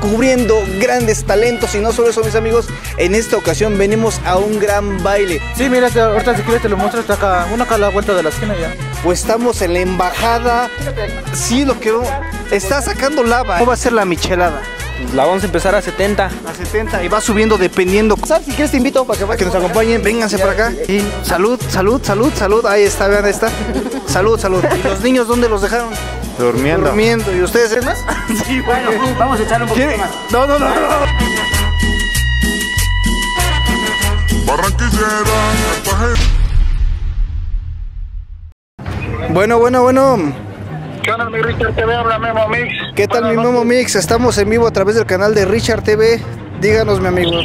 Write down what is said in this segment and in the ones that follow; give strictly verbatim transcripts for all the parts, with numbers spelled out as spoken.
descubriendo grandes talentos. Y no solo eso, mis amigos, en esta ocasión venimos a un gran baile. Sí, mira, te, ahorita si quieres te lo muestro, está acá, una acá a la vuelta de la esquina ya. Pues estamos en la embajada. Sí, lo que está sacando lava. ¿Cómo va a ser la michelada? La vamos a empezar a setenta. A setenta y va subiendo dependiendo. ¿Sabes? Si quieres te invito para que, para que nos acompañen. Vénganse para acá. Y salud, salud, salud, salud. Ahí está, vean, ahí está. Salud, salud. ¿Y los niños dónde los dejaron? Durmiendo. Durmiendo. ¿Y ustedes es más? Sí, bueno, vamos a echar un poquito más. No, no, no, no. Bueno, bueno, bueno. ¿Qué onda, mi Richard T V? Habla Memo Mix. ¿Qué tal, mi Memo Mix? Estamos en vivo a través del canal de Richard T V. Díganos, mi amigo.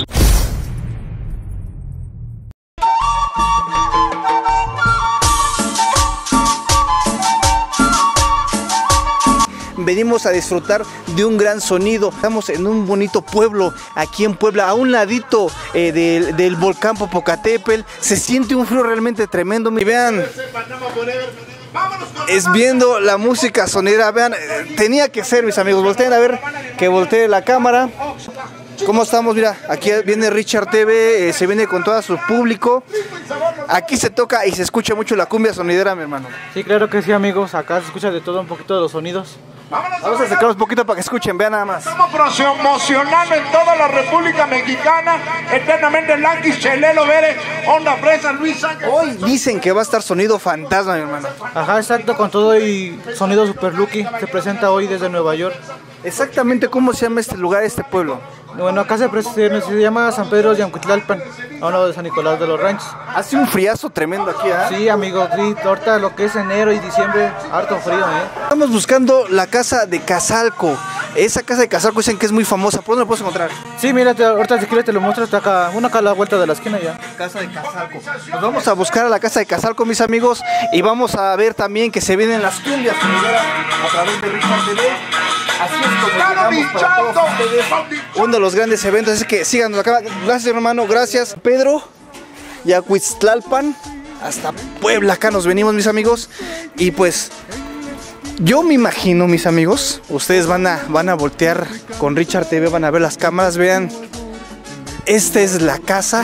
Venimos a disfrutar de un gran sonido. Estamos en un bonito pueblo aquí en Puebla, a un ladito eh, del, del volcán Popocatépetl. Se siente un frío realmente tremendo. Y vean, es viendo la música sonera. Vean, eh, tenía que ser, mis amigos. Volteen a ver, que voltee la cámara. ¿Cómo estamos? Mira, aquí viene Richard T V, eh, se viene con todo su público. Aquí se toca y se escucha mucho la cumbia sonidera, mi hermano. Sí, claro que sí, amigos. Acá se escucha de todo un poquito de los sonidos. Vamos a acercarnos un poquito para que escuchen, vean nada más. Estamos promocionando en toda la República Mexicana, eternamente Lanquis, Chelelo, Vere, Onda Fresa, Luis Sánchez. Hoy dicen que va a estar sonido fantasma, mi hermano. Ajá, exacto, con todo y sonido super lucky. Se presenta hoy desde Nueva York. Exactamente, ¿cómo se llama este lugar, este pueblo? Bueno, acá se, se, se llama San Pedro de Amquitlalpan, a un lado de San Nicolás de los Ranchos. Hace un friazo tremendo aquí, ¿eh? Sí, amigo, sí, ahorita lo que es enero y diciembre, harto frío, ¿eh? Estamos buscando la casa de Cazalco. Esa casa de Cazalco dicen que es muy famosa. ¿Por dónde la puedes encontrar? Sí, mira, te, ahorita si quieres te lo muestro, está acá, una acá a la vuelta de la esquina ya. Casa de Cazalco. Nos vamos a buscar a la casa de Cazalco, mis amigos, y vamos a ver también que se vienen las cumbias a través de Richard T V. Así es como llegamos para todos ustedes. Uno de los grandes eventos, es que síganos acá. Gracias, hermano, gracias. Pedro, Yacuitztlalpan, hasta Puebla, acá nos venimos, mis amigos. Y pues, yo me imagino, mis amigos, ustedes van a, van a voltear con Richard T V, van a ver las cámaras, vean. Esta es la casa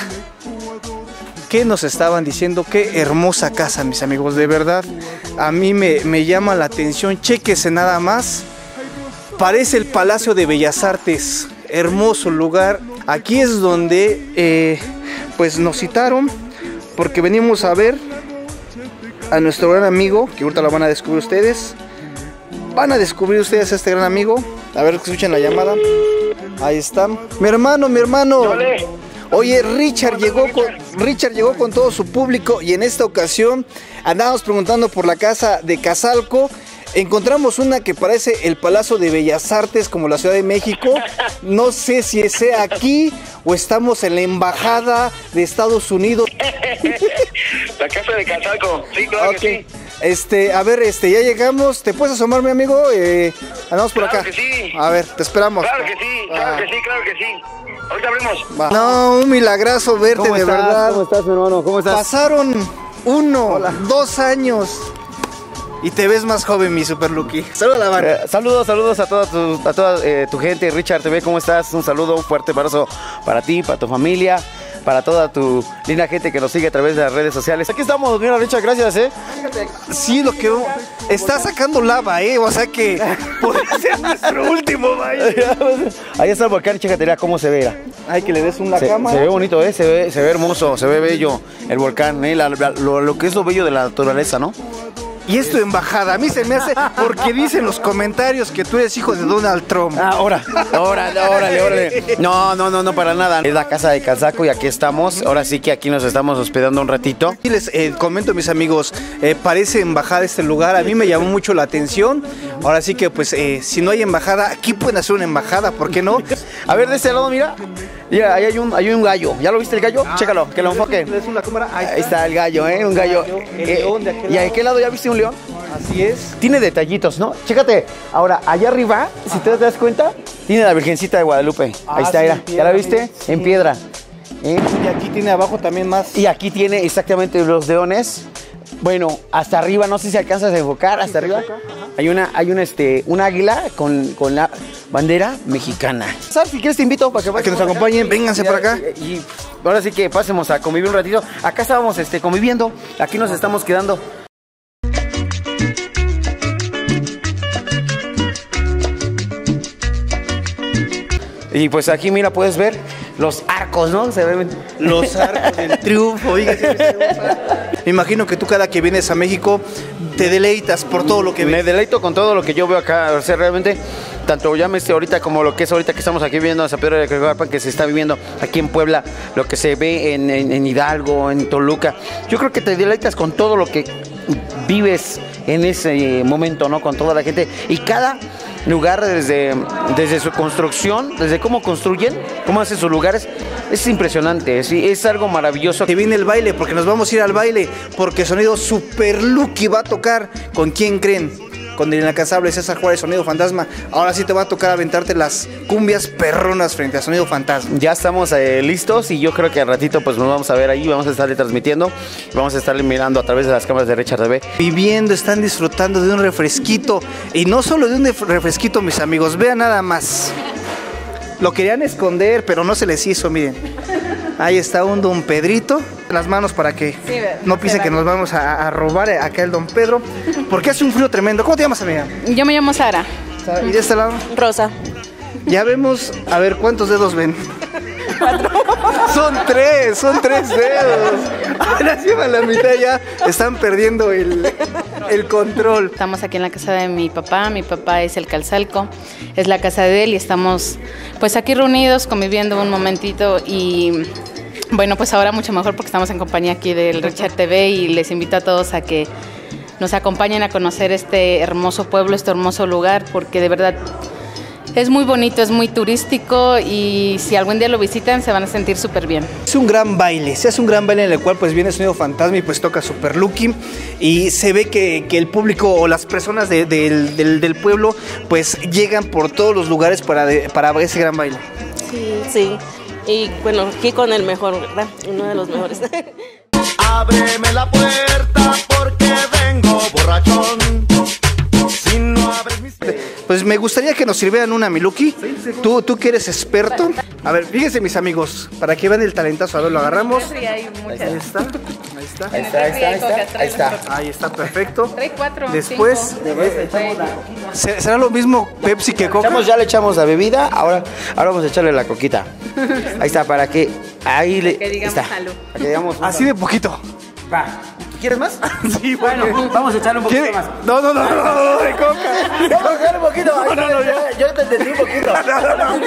que nos estaban diciendo. Qué hermosa casa, mis amigos, de verdad. A mí me, me llama la atención, chéquese nada más. Parece el Palacio de Bellas Artes, hermoso lugar. Aquí es donde eh, pues nos citaron, porque venimos a ver a nuestro gran amigo, que ahorita lo van a descubrir ustedes. Van a descubrir ustedes a este gran amigo. A ver, escuchen la llamada. Ahí está. Mi hermano, mi hermano. Oye, Richard llegó con Richard llegó con todo su público y en esta ocasión andábamos preguntando por la casa de Cazalco. Encontramos una que parece el Palacio de Bellas Artes, como la Ciudad de México. No sé si sea aquí o estamos en la embajada de Estados Unidos. La casa de Cazalco, sí, claro Okay. que sí. Este, a ver, este, ya llegamos. ¿Te puedes asomar, mi amigo? Eh, andamos por Claro acá. que sí. A ver, te esperamos. Claro que sí, claro Ah. que sí, claro que sí. Ahorita abrimos. Va. No, un milagrazo verte, ¿Cómo de estás? verdad. ¿Cómo estás, mi hermano? ¿Cómo estás? Pasaron uno, dos años y te ves más joven, mi Super Lucky. Saluda a la banda. Eh, saludos, saludos a toda tu, a toda eh, tu gente, Richard T V, ¿cómo estás? Un saludo, un fuerte abrazo para ti, para tu familia, para toda tu linda gente que nos sigue a través de las redes sociales. Aquí estamos, mira, Richard, gracias, ¿eh? Sí, lo que está sacando lava, ¿eh? O sea que podría ser nuestro último baile. Ahí está el volcán, chécate, mira cómo se ve, mira. Hay que le des una Se, cámara. se ve bonito, ¿eh? Se ve, se ve hermoso, se ve bello el volcán, ¿eh? La- la- lo, lo que es lo bello de la naturaleza, ¿no? Y es tu embajada. A mí se me hace porque dicen los comentarios que tú eres hijo de Donald Trump. Ah, ahora, órale, órale, órale. No, no, no, no, para nada. Es la casa de Cazalco y aquí estamos. Ahora sí que aquí nos estamos hospedando un ratito. Y les eh, comento, mis amigos, eh, parece embajada este lugar. A mí me llamó mucho la atención. Ahora sí que, pues, eh, si no hay embajada, aquí pueden hacer una embajada, ¿por qué no? A ver, de este lado, mira. Mira, ahí hay un, hay un gallo. ¿Ya lo viste el gallo? Chécalo, que lo enfoque. Es una cámara. Ahí está el gallo, ¿eh? Un gallo. El Eh, león de aquel ¿Y a lado. aquel lado ya viste un león? Así es. Tiene detallitos, ¿no? Chécate. Ahora, allá arriba, si te das cuenta, tiene la Virgencita de Guadalupe. Ah, Ahí está, sí, mira. en ¿Ya piedra, la viste? sí. En piedra. ¿Eh? Y aquí tiene abajo también más. Y aquí tiene exactamente los leones. Bueno, hasta arriba, no sé si alcanzas a enfocar, hasta arriba. Hay una, hay una, este, un águila con, con la bandera mexicana. ¿Sabes? Si quieres te invito para que, para que nos acompañen, vénganse para acá. Y, y ahora sí que pasemos a convivir un ratito. Acá estábamos este, conviviendo, aquí nos estamos quedando. Y pues aquí, mira, puedes ver los arcos, ¿no? Se ven los arcos del triunfo. Me imagino que tú cada que vienes a México te deleitas por todo lo que ves. Me deleito con todo lo que yo veo acá. O sea, realmente, tanto llámese ahorita como lo que es ahorita que estamos aquí viendo en San Pedro de Cricogalpan, que se está viviendo aquí en Puebla, lo que se ve en, en, en Hidalgo, en Toluca. Yo creo que te deleitas con todo lo que vives en ese momento, ¿no? Con toda la gente. Y cada lugar, desde, desde su construcción, desde cómo construyen, cómo hacen sus lugares, es impresionante, es, es algo maravilloso. Que viene el baile, porque nos vamos a ir al baile, porque Sonido Super Lucky va a tocar. ¿Con quién creen? Con el inalcanzable César Juárez, Sonido Fantasma. Ahora sí te va a tocar aventarte las cumbias perronas frente a Sonido Fantasma. Ya estamos eh, listos y yo creo que al ratito pues nos vamos a ver ahí, vamos a estarle transmitiendo, vamos a estarle mirando a través de las cámaras de Richard T V. Viviendo, están disfrutando de un refresquito, y no solo de un refresquito, mis amigos, vean nada más. Lo querían esconder, pero no se les hizo, miren. Ahí está un Don Pedrito, las manos para que sí, no piensen que nos vamos a, a robar acá el Don Pedro, porque hace un frío tremendo. ¿Cómo te llamas, amiga? Yo me llamo Sara. ¿Y de este lado? Rosa. Ya vemos, a ver, ¿cuántos dedos ven? Cuatro. Son tres, son tres dedos. Ahora sí a la mitad ya están perdiendo el, el control. Estamos aquí en la casa de mi papá, mi papá es el Calzalco, es la casa de él y estamos pues aquí reunidos, conviviendo un momentito y bueno, pues ahora mucho mejor porque estamos en compañía aquí del Richard T V y les invito a todos a que nos acompañen a conocer este hermoso pueblo, este hermoso lugar, porque de verdad es muy bonito, es muy turístico y si algún día lo visitan se van a sentir súper bien. Es un gran baile, se hace un gran baile en el cual pues viene Sonido Fantasma y pues toca Super Lucky y se ve que, que el público o las personas de, de, del, del pueblo pues llegan por todos los lugares para, de, para ese gran baile. Sí, sí, y bueno, aquí con el mejor, ¿verdad? Uno de los mejores. Ábreme la puerta porque vengo borrachón. Si no abres mis... Pues me gustaría que nos sirvieran una, Miluki. Sí, sí. Tú, tú que eres experto. A ver, fíjense mis amigos, para que vean el talentazo. A ver, lo agarramos. Ahí está, ahí está. Ahí está, ahí está, ahí está. Ahí está, ahí está, perfecto. Trae cuatro, después, ¿será lo mismo Pepsi que Coca? Echamos, ya le echamos la bebida, ahora, ahora vamos a echarle la coquita. Ahí está, para que ahí le... Que digamos está. Salud. Para que digamos así de poquito. Va. ¿Quieres más? Sí, bueno, vamos a echarle un poquito más. No, no, no, no, no, no, de coca. Vamos a echarle un poquito. No, no, no, yo, yo te entendí un poquito. No, no, no.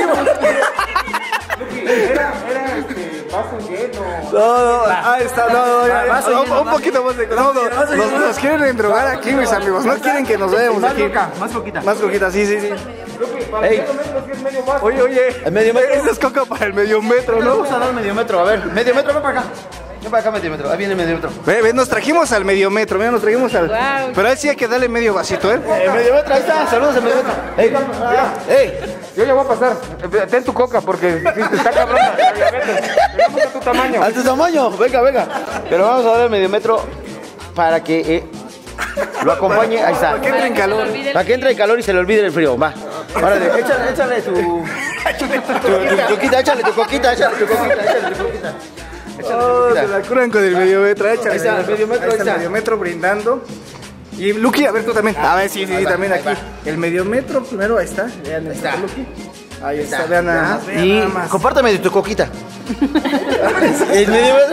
Era, era este, vaso lleno. No, no, ahí está, no, no, ya, ya, un, lleno, un poquito más de coca. No, no, nos, nos quieren endrogar aquí, mis amigos. No quieren que nos veamos aquí. Más coquita. Más coquita, sí, sí, sí. Ey. Oye, oye. El medio metro. Esa es coca para el medio metro, ¿no? Vamos a dar medio metro, a ver. Medio metro, ven para acá. Ven para acá, medio metro. Ahí viene medio metro. Ve, ve, nos trajimos al medio metro, mira, nos trajimos al... Wow. Pero a él sí hay que darle medio vasito, ¿eh? El medio metro, ahí está. Saludos al medio metro. Ey, ey. Yo ya voy a pasar. Ten tu coca porque te está cabrón la diabetes. Vamos a tu tamaño. A tu tamaño, venga, venga. Pero vamos a dar el medio metro para que eh, lo acompañe. Ahí está. Para que entre en calor. Para que entre en calor y se le olvide el frío. Va. Órale, échale, échale tu... tu coquita, échale tu coquita, échale tu coquita, échale tu coquita. Oh, se la curan con el medio metro, échale. Ahí está, el medio metro, ahí está, el medio metro brindando. Y Lucky, a ver tú también. A ver, sí, sí, sí, también aquí. El medio metro, primero, ahí está. Vean, ahí está Lucky. Ahí está, vean nada más. Y compártame de tu coquita. El medio metro.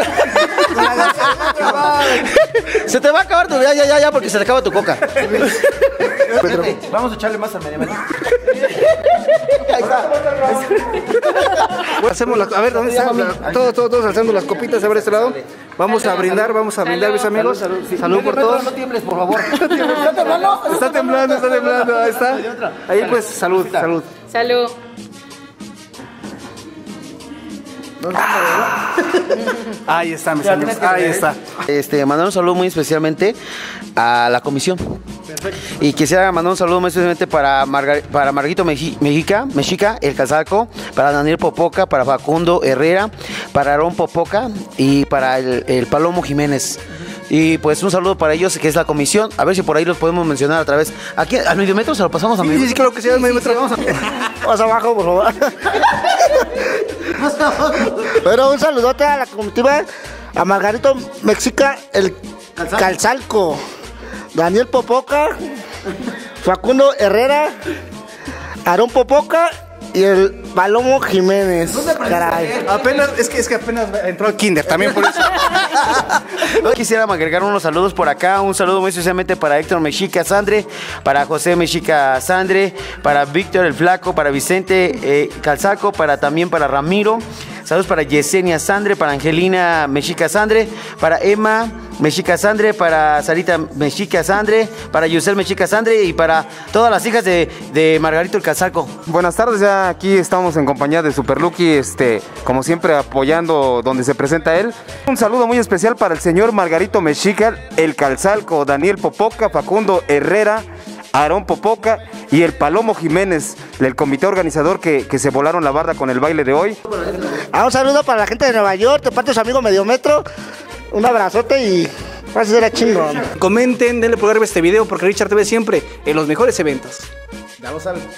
Se te va a acabar tu... Ya, ya, ya, ya, porque se te acaba tu coca. Vete, vamos a echarle más al medio metro. Ahí está. Hacemos la, a ver, ¿dónde están? La, todos, todos, todos alzando las copitas a ver este lado. Vamos a brindar, vamos a brindar, mis amigos. Salud, salud, sí. Salud por todos. No tiembles, por favor. ¿Está temblando? Está temblando, está temblando. Ahí está. Ahí pues, salud, salud. Salud. Ah. Ahí está, mis amigos. Ahí está. Este, mandar un saludo muy especialmente a la comisión. Perfecto. Y quisiera mandar un saludo muy especialmente para, Margar para Margarito Meji Mexica, Mexica, el Calzalco, para Daniel Popoca, para Facundo Herrera, para Aarón Popoca y para el, el Palomo Jiménez. Y pues un saludo para ellos, que es la comisión. A ver si por ahí los podemos mencionar otra vez. Aquí al medio metro se lo pasamos a medio metro. Sí, sí, claro que sí, al medio metro. Vamos a... Más abajo, por favor. Pero un saludote a la comitiva, a Margarito Mexica, el Calzalco, Calzalco, Daniel Popoca, Facundo Herrera, Aarón Popoca y el Palomo Jiménez. Caray. Apenas, es que, es que apenas entró al kinder, también por eso. Quisiera agregar unos saludos por acá. Un saludo muy especialmente para Héctor Mexica Sandre, para José Mexica Sandre, para Víctor el Flaco, para Vicente eh, Calzaco, para también para Ramiro. Saludos para Yesenia Sandre, para Angelina Mexica Sandre, para Emma Mexica Sandre, para Sarita Mexica Sandre, para Yusel Mexica Sandre y para todas las hijas de, de Margarito el Calzaco. Buenas tardes, ya aquí estamos en compañía de Super Lucky, este, como siempre apoyando donde se presenta él. Un saludo muy especial para el señor Margarito Mexica, el Calzalco, Daniel Popoca, Facundo Herrera, Aarón Popoca y el Palomo Jiménez, del comité organizador que, que se volaron la barda con el baile de hoy. Ah, un saludo para la gente de Nueva York, de parte de su amigo Mediometro. Un abrazote y vas a ser a chingo. Comenten, denle pulgar a este video porque Richard T V siempre en los mejores eventos. Ya lo saben.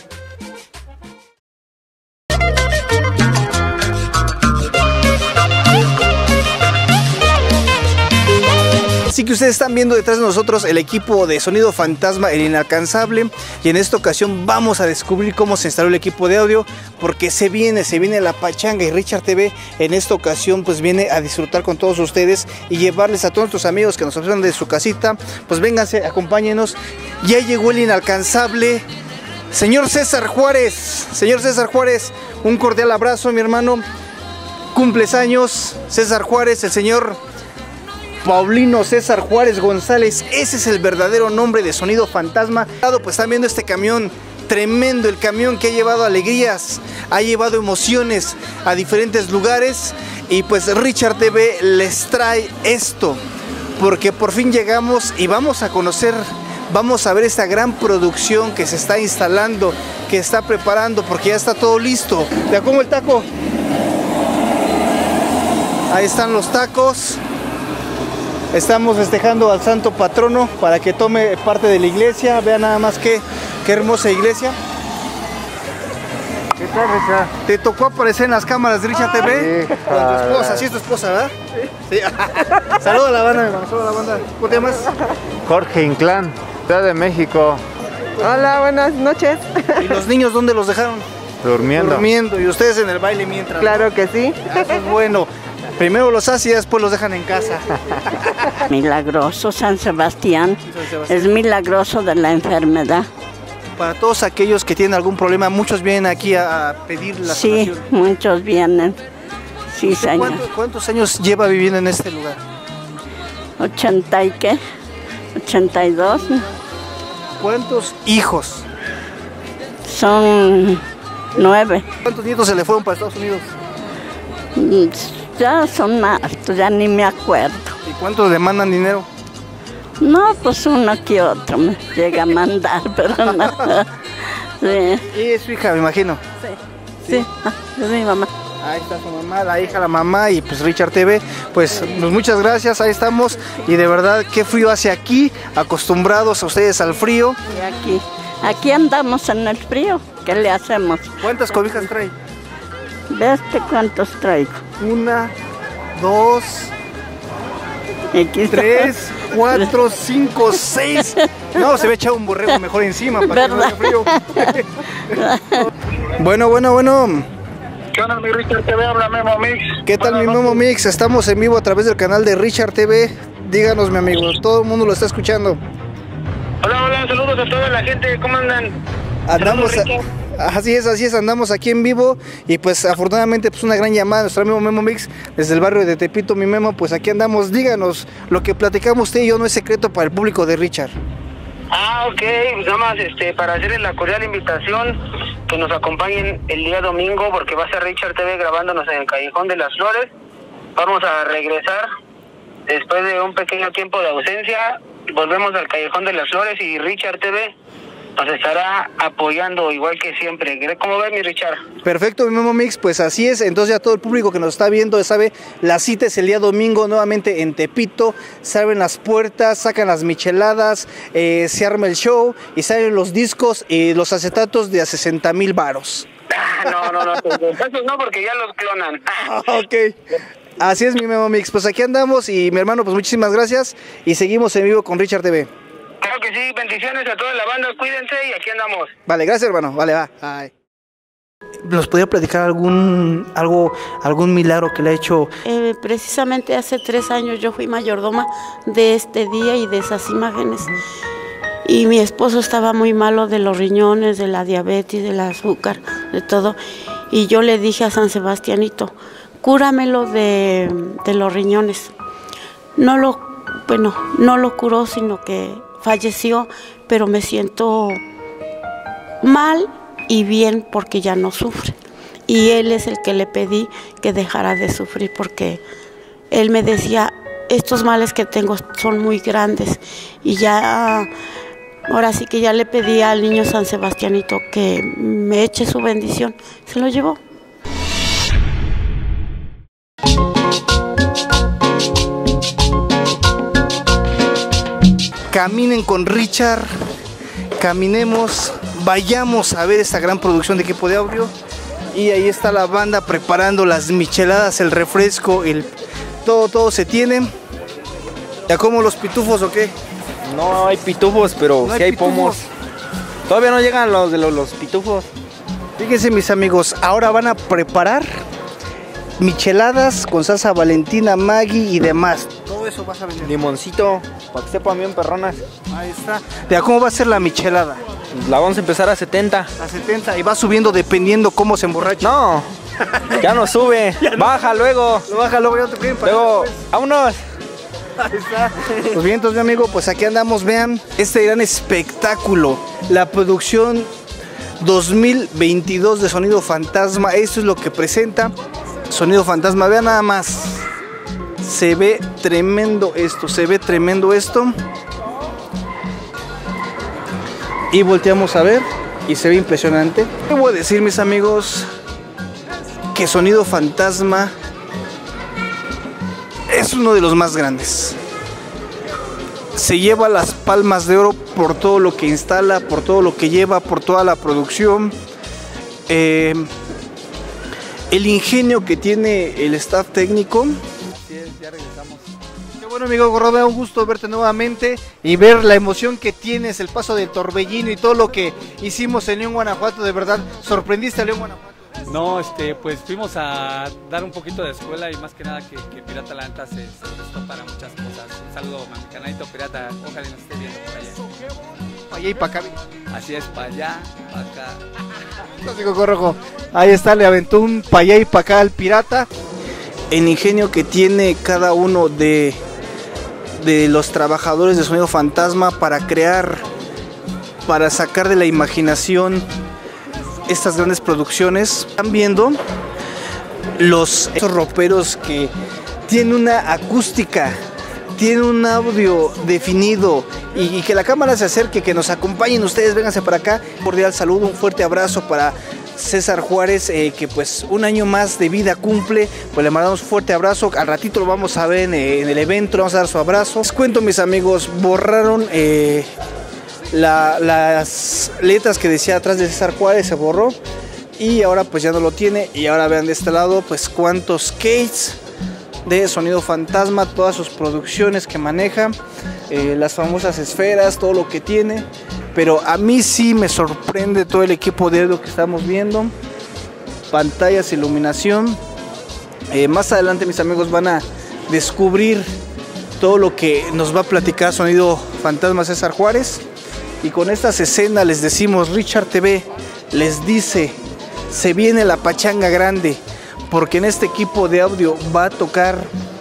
Así que ustedes están viendo detrás de nosotros el equipo de Sonido Fantasma, el inalcanzable, y en esta ocasión vamos a descubrir cómo se instaló el equipo de audio, porque se viene, se viene la pachanga y Richard T V en esta ocasión pues viene a disfrutar con todos ustedes y llevarles a todos nuestros amigos que nos observan de su casita, pues vénganse, acompáñenos. Ya llegó el inalcanzable, señor César Juárez, señor César Juárez, un cordial abrazo, mi hermano, cumples años, César Juárez, el señor Paulino César Juárez González, ese es el verdadero nombre de Sonido Fantasma. Pues están viendo este camión tremendo, el camión que ha llevado alegrías, ha llevado emociones a diferentes lugares, y pues Richard T V les trae esto, porque por fin llegamos y vamos a conocer, vamos a ver esta gran producción que se está instalando, que está preparando, porque ya está todo listo. ¿Ya como el taco? Ahí están los tacos. Estamos festejando al santo patrono para que tome parte de la iglesia. Vean nada más qué, qué hermosa iglesia. ¿Qué tal, Richard? ¿Te tocó aparecer en las cámaras de Richard T V? Sí. Con tu esposa, sí es tu esposa, ¿verdad? Sí. Sí. Saluda a la banda, mi hermano, saluda a la banda. ¿Cómo te llamas? Jorge Inclán, Ciudad de México. Hola, buenas noches. ¿Y los niños dónde los dejaron? Durmiendo. Durmiendo. ¿Y ustedes en el baile mientras? Claro que sí. Ah, eso es bueno. Primero los hacen y después los dejan en casa. Milagroso San Sebastián. San Sebastián. Es milagroso de la enfermedad. Para todos aquellos que tienen algún problema, muchos vienen aquí a pedir la Sí, sanación. muchos vienen. Sí, señor. ¿Cuántos, ¿Cuántos años lleva viviendo en este lugar? ¿ochenta y qué? ¿ochenta y dos? ¿Cuántos hijos? Son nueve. ¿Cuántos nietos se le fueron para Estados Unidos? Ya son más, ya ni me acuerdo. ¿Y cuántos demandan dinero? No, pues uno que otro me llega a mandar, pero no. Sí. Y es su hija, me imagino. Sí, sí, ah, es mi mamá. Ahí está su mamá, la hija, la mamá y pues Richard T V. Pues, pues muchas gracias, ahí estamos. Y de verdad, qué frío hace aquí, acostumbrados a ustedes al frío. Y aquí, aquí andamos en el frío, ¿qué le hacemos? ¿Cuántas cobijas trae? ¿Ves cuántos traigo? Una, dos, Aquí está. tres, cuatro, cinco, seis. No, se ve echado un borrego mejor encima para que no haga frío. Bueno, bueno, bueno. ¿Qué onda, mi Richard T V? Habla Memo Mix. ¿Qué tal, mi Memo Mix? Estamos en vivo a través del canal de Richard T V. Díganos, mi amigo, todo el mundo lo está escuchando. Hola, hola, saludos a toda la gente, ¿cómo andan? Andamos, a, así es, así es, andamos aquí en vivo y pues afortunadamente pues una gran llamada a nuestro amigo Memo Mix desde el barrio de Tepito, mi Memo, pues aquí andamos. Díganos, lo que platicamos usted y yo no es secreto para el público de Richard. Ah, ok, pues nada más este, para hacerles la cordial invitación que nos acompañen el día domingo, porque va a ser Richard T V grabándonos en el Callejón de las Flores. Vamos a regresar después de un pequeño tiempo de ausencia, volvemos al Callejón de las Flores y Richard T V nos estará apoyando igual que siempre. ¿Cómo ves, mi Richard? Perfecto, mi Memo Mix, pues así es. Entonces ya todo el público que nos está viendo ya sabe, la cita es el día domingo nuevamente en Tepito. Se abren las puertas, sacan las micheladas, eh, se arma el show y salen los discos y los acetatos de a sesenta mil varos. No, no, no, esos no, porque ya los clonan. Ok. Así es, mi Memo Mix. Pues aquí andamos y mi hermano, pues muchísimas gracias y seguimos en vivo con Richard T V. Claro que sí, bendiciones a toda la banda, cuídense y aquí andamos. Vale, gracias, hermano. Vale, va. Bye. ¿Nos podría platicar algún algo algún milagro que le ha hecho? Eh, precisamente hace tres años yo fui mayordoma de este día y de esas imágenes. Y mi esposo estaba muy malo de los riñones, de la diabetes, del azúcar, de todo. Y yo le dije a San Sebastianito, cúramelo de, de los riñones. No lo, bueno, no lo curó, sino que falleció, pero me siento mal y bien porque ya no sufre. Y él es el que le pedí que dejara de sufrir porque él me decía, estos males que tengo son muy grandes. Y ya, ahora sí que ya le pedí al niño San Sebastianito que me eche su bendición. Se lo llevó. Caminen con Richard, caminemos, vayamos a ver esta gran producción de Equipo de Audio. Y ahí está la banda preparando las micheladas, el refresco, el todo, todo se tiene. ¿Ya como los pitufos o qué? No hay pitufos, pero ¿No sí hay hay pitufos? pomos. Todavía no llegan los de los, los pitufos. Fíjense, mis amigos, ahora van a preparar micheladas con salsa Valentina, Maggi y demás. Todo eso vas a vender. Limoncito, para que sepan bien perronas. Ahí está. ¿De cómo va a ser la michelada? La vamos a empezar a setenta. A setenta y va subiendo dependiendo cómo se emborracha. No, ya no sube. Ya no. Baja luego. Lo baja luego, ya te piden para luego, vámonos. Ahí está. Pues bien, entonces, mi amigo, pues aquí andamos, vean este gran espectáculo, la producción dos mil veintidós de Sonido Fantasma. Esto es lo que presenta Sonido Fantasma. Vean nada más, se ve tremendo esto, se ve tremendo esto. Y volteamos a ver y se ve impresionante. ¿Qué voy a decir, mis amigos? Que Sonido Fantasma es uno de los más grandes. Se lleva las palmas de oro por todo lo que instala, por todo lo que lleva, por toda la producción. Eh, el ingenio que tiene el staff técnico. Así es, ya regresamos. Qué bueno, amigo Gorrobe, un gusto verte nuevamente y ver la emoción que tienes, el paso del torbellino y todo lo que hicimos en León, Guanajuato. De verdad, sorprendiste a León, Guanajuato. No, este, pues fuimos a dar un poquito de escuela y más que nada que, que Pirata La Neta se, se prestó para muchas cosas. Un saludo a mi canalito Pirata, ojalá nos esté viendo por allá. Para allá y para acá. Así es, para allá, para acá. Clásico Corrojo. Ahí está, le aventó un para allá y para acá al Pirata. El ingenio que tiene cada uno de, de los trabajadores de Sonido Fantasma para crear, para sacar de la imaginación estas grandes producciones. Están viendo los estos roperos que tienen una acústica, tienen un audio definido y, y que la cámara se acerque, que nos acompañen ustedes, vénganse para acá. Un cordial saludo, un fuerte abrazo para César Juárez, eh, que pues un año más de vida cumple, pues le mandamos un fuerte abrazo. Al ratito lo vamos a ver en, en el evento, le vamos a dar su abrazo. Les cuento, mis amigos, borraron eh, La, las letras que decía atrás de César Juárez, se borró y ahora pues ya no lo tiene. Y ahora vean de este lado pues cuántos Cates de Sonido Fantasma, todas sus producciones que maneja, eh, las famosas esferas, todo lo que tiene. Pero a mí sí me sorprende todo el equipo de audio que estamos viendo, pantallas, iluminación. Eh, más adelante, mis amigos, van a descubrir todo lo que nos va a platicar Sonido Fantasma César Juárez. Y con estas escenas les decimos, Richard T V les dice, se viene la pachanga grande, porque en este equipo de audio va a tocar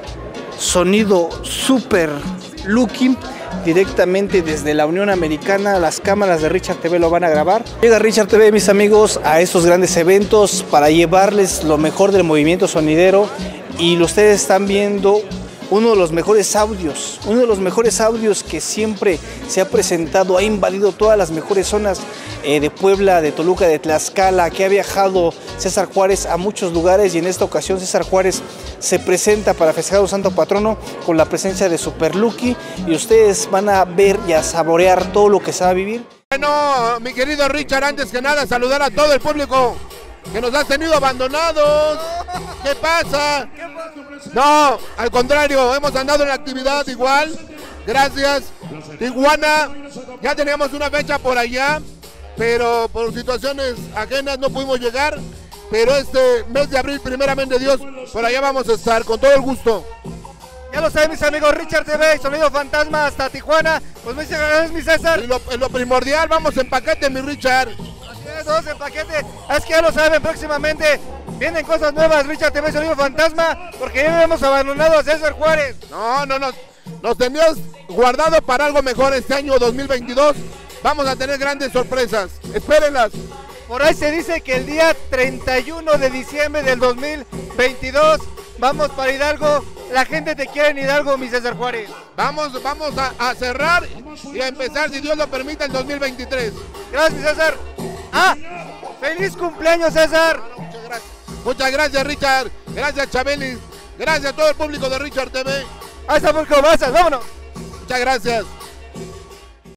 Sonido Super Lucky directamente desde la Unión Americana. Las cámaras de Richard T V lo van a grabar. Llega Richard T V, mis amigos, a estos grandes eventos para llevarles lo mejor del movimiento sonidero, y ustedes están viendo uno de los mejores audios, uno de los mejores audios que siempre se ha presentado, ha invadido todas las mejores zonas eh, de Puebla, de Toluca, de Tlaxcala, que ha viajado César Juárez a muchos lugares, y en esta ocasión César Juárez se presenta para festejar a un santo patrono con la presencia de Super Lucky, y ustedes van a ver y a saborear todo lo que se va a vivir. Bueno, mi querido Richard, antes que nada saludar a todo el público que nos ha tenido abandonados. ¿Qué pasa? No, al contrario, hemos andado en la actividad igual. Gracias. Tijuana, ya teníamos una fecha por allá, pero por situaciones ajenas no pudimos llegar. Pero este mes de abril, primeramente Dios, por allá vamos a estar, con todo el gusto. Ya lo saben mis amigos, Richard T V, Sonido Fantasma hasta Tijuana. Pues me dice, mi César. Y lo, lo primordial, vamos en paquete, mi Richard. Todos en paquete. Es que ya lo saben, próximamente vienen cosas nuevas, Richard T V, Sonido Fantasma, porque ya hemos abandonado a César Juárez. No, no, no. Nos tenías guardado para algo mejor este año dos mil veintidós. Vamos a tener grandes sorpresas. Espérenlas. Por ahí se dice que el día treinta y uno de diciembre del dos mil veintidós vamos para Hidalgo. La gente te quiere en Hidalgo, mi César Juárez. Vamos, vamos a, a cerrar y a empezar, si Dios lo permite, el dos mil veintitrés. Gracias, César. ¡Ah! ¡Feliz cumpleaños, César! Muchas gracias. Muchas gracias, Richard. Gracias, Chabelis. Gracias a todo el público de Richard T V. ¡Hasta público, gracias! ¡Vámonos! Muchas gracias.